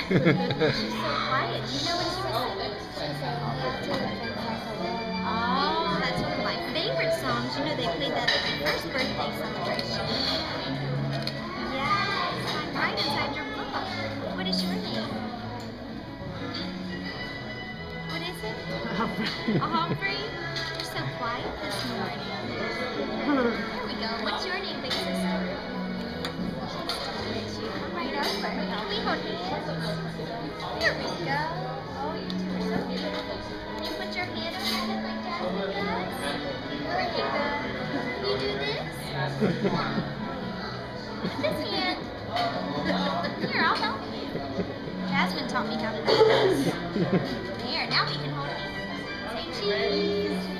She's so quiet. Do you know what she was singing? Oh, that's one of my favorite songs. You know they played that at my first birthday celebration. Yes, I'm right inside your book. What is your name? What is it? Humphrey. You're so quiet this morning. Here we go. What's your name, big sister? Come right over. Can we hold hands? Here we go. Oh, you two are so beautiful. Can you put your hand on your head like Jasmine does? Pretty good. Can you do this? This hand. Here, I'll help you. Jasmine taught me how to do this. There, now we can hold hands. Say cheese.